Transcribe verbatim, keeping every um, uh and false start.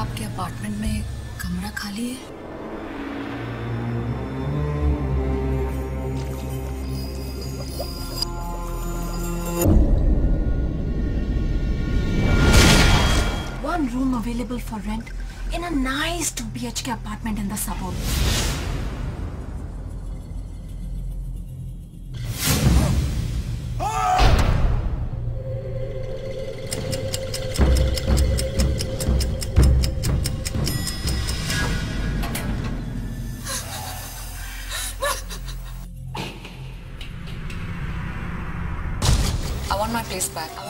आपके अपार्टमेंट में कमरा खाली है? One room available for rent in a nice two B H K apartment in the suburb. I want my place back.